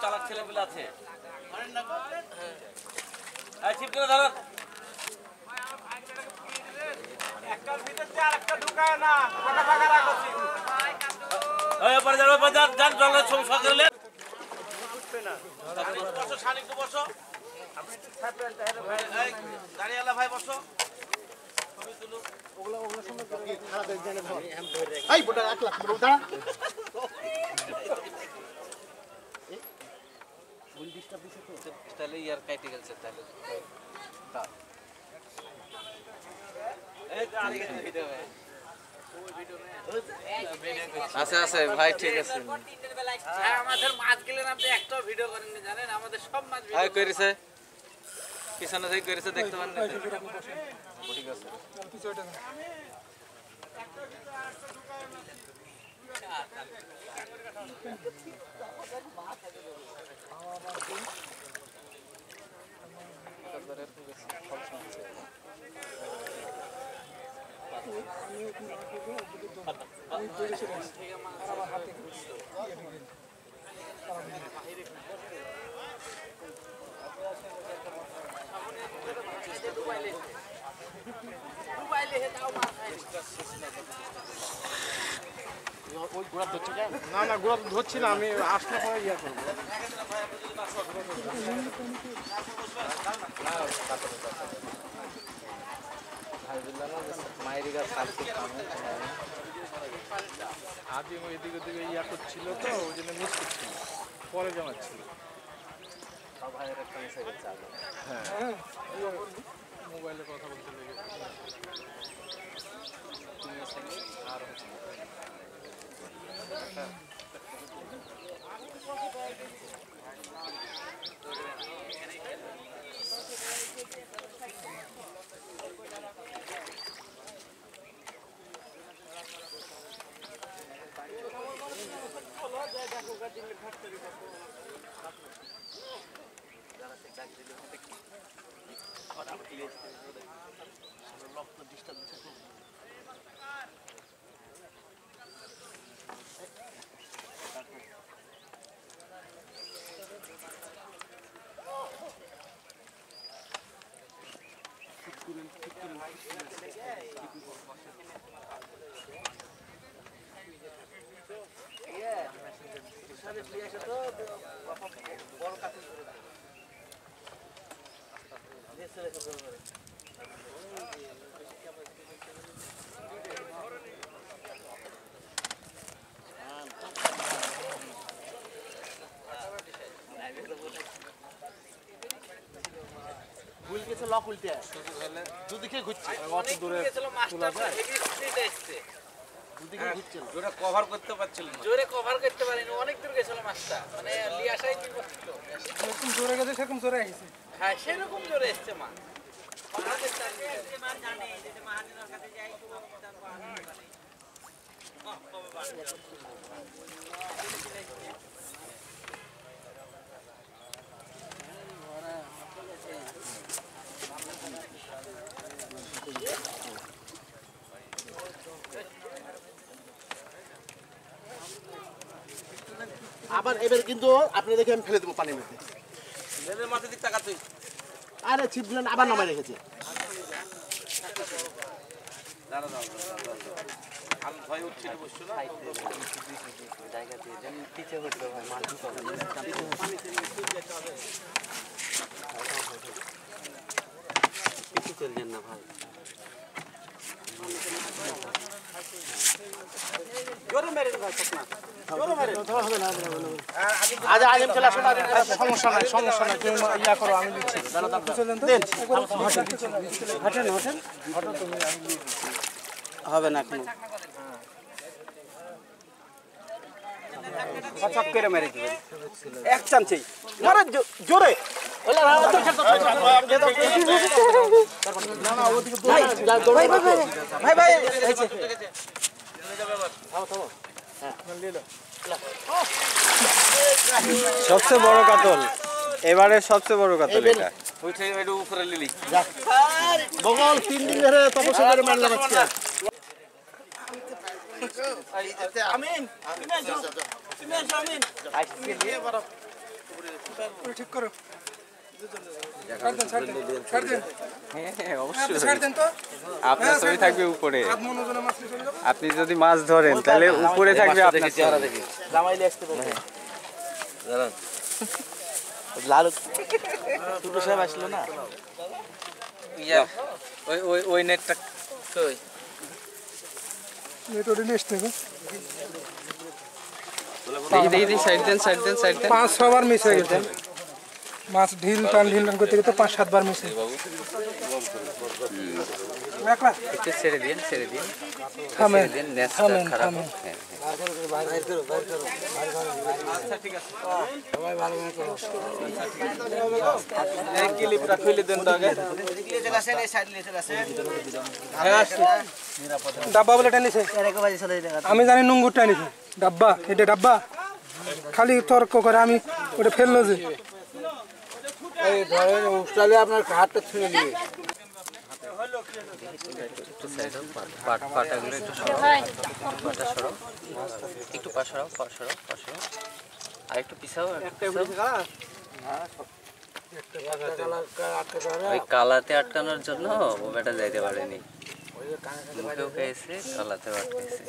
চালাক ছেলেপেলে আছে হ্যাঁ চিপ করে ধরো একটার ভিতর চার একটা ঢুকায় না ফাঁকা ফাঁকা রাখছি ওই পরে যাও পরে যান জলে সমস্যা করলে উঠবে না বসো শান একটু বসো আপনি একটু ছাপেন তাহলে ভাই দাঁড়িয়ালা ভাই বসো ছবি তুলো ওগুলা সুন্দর করে খারাপ হয়ে যায় না এই বড় 1 লাখ বড় দাঁড়া ফুল ডিস্টার্ব দিছে তো তাহলে ইয়ার কাটে গেছে তাহলে তা এই আরে ভিডিও ভাই আছে আছে ভাই ঠিক আছে হ্যাঁ আমাদের মাছ গেলেন আপনি একটা ভিডিও করেন না জানেন আমাদের সব মাছ ভিডিও করেছে পিছনে থেকে করেছে দেখতে পারেন না ঠিক আছে কিছু ওটা না একটা ভিডিও আটটা ঢুকায় না না গোড়া ধরছি না আমি আসলে পরে ইয়া করবো আদি এদিকে ওদিকে ইয়া করছিল তো ওই জন্য মিস করছিল পরে জানাচ্ছিল হ্যাঁ মোবাইলে কথা বলতে লেগে আর ভুল গেছে লক উল্টে দুদিকে ঘুরছে অত দূরে তোলা যায় দুদিকে ঘুরছে জোরে কভার করতে পারছিল না জোরে কভার করতে পারেনি অনেক দূর গেছিল মাছটা মানে লিয়াশাই কি করছিল এরকম জোরে গেছে সেরকম জোরে আসছে হ্যাঁ সেরকম জোরে আসছে মাছ আমাদের সাথে যে মাছ জানে যে মহাজনের কাছে যাই তো তার পাহাড় জানে কবে বাড়ি আবার এবার কিন্তু আপনি দেখে আমি ফেলে দেবো পানির মধ্যে লেদের মাথার দিক তাকা তুই আরে ছিপগুলো আবার নামায় রেখেছে দাঁড়া দাও আমি ভয় উঠছিল বসছো না জায়গা দিয়ে যেন পিছে হচ্ছে ভাই মাছ ঢুকাও পিছে চলে যান না ভাই জোরে মেরে ভাই সপনা জোরে মেরে ধরা হবে না আজ আগে চলে আসুন আগে সমস্যা নাই তুমি ইয়া করো আমি দিচ্ছি দাঁড়া দাঁড়া চলেন তো দেন হাঁটেন হাঁটো তুমি আমি হবে না এখন ছক করে মেরে দিবেন এক চান্সেই মারে জোরে ওলা না না ওদিকে ভাই ভাই ভাই হয়েছে থামো হ্যাঁ নিয়ে লো সবচেয়ে বড় কাতল এবারে সবচেয়ে বড় কাতল এটা ওইটা একটু উপরে লিলি যা বগল 3 দিন ধরে তপস্যা করে মারলাম আজকে আমিন তুমি আমিন আজকে নিয়ে বড় ঠিক করো ছাড় দেন হ্যাঁ অবশ্যই ছাড় দেন তো আপনার ছবি থাকবে উপরে। মনোজনে মাছ নিয়ে চলে যাবো আপনি যদি মাছ ধরেন তাহলে উপরে থাকবে আপনার ছবি। জামাইলে আসতে পারে দাঁড়ান লালু টুটু সাহেব আসলো না ওই ওই ওই নেটটা কই? নেট ওটা নিয়ে আসতে হবে দেখি সাইড দেন সাইড দেন সাইড দেন। 5-6 বার মিস হয়ে গেছে মাছ ঢিল টান করতে করতে 5-7 বার মিস হয়ে গেছে একটু ছেড়ে দিন ছেড়ে দিন থামেন দিন নেটটা থামেন খারাপ। থামেন হ্যাঁ এই ক্লিপটা খুলে দেন তো আগে ডাব্বা বলে টানিছে আমি জানি নুঙ্গুর টানিছে ডাব্বা এটা ডাব্বা খালি তর্ক করে আমি ওটা ফেললো যে আপনার হাতটা ছুঁয়ে দিবে একটু সাইড পাটাগুলো একটু সরাও পাটা সরাও একটু পা সরাও পা সরাও পা সরাও আর একটু পিছাও একটু পিছাও। ওই কালাতে আটকানোর জন্য ও বেটা যাইতে পারেনি মুখেও খেয়েছে কালাতেও আটকেছে।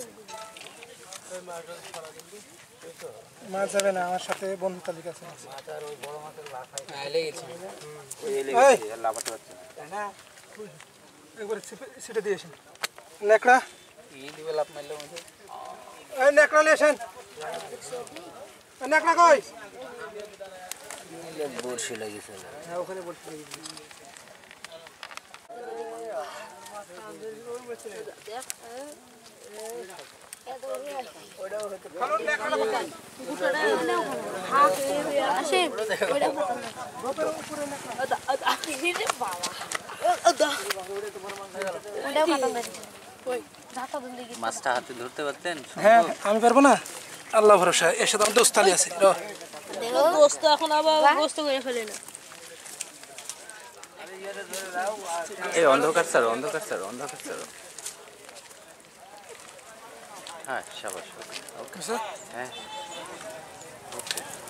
মাছ যাবে না আমার সাথে বন্ধু তালিকা আছে একবার সেটা দিয়েছেন নেকড়া এই নেকড়া নিয়েছেন নেকড়া কই বর্ষি লাগিয়েছে হ্যাঁ ওখানে বলতে মাছটা হাতে ধরতে পারতেন? হ্যাঁ আমি পারবো না আল্লাহ ভরসা এর সাথে আমার দোস্তালি আছে দোস্ত এখন আবার গোস্ত করে ফেলে না এই অন্ধকার স্যার অন্ধকার স্যার অন্ধকার স্যার। হ্যাঁ সাবাস ওকে হ্যাঁ ওকে।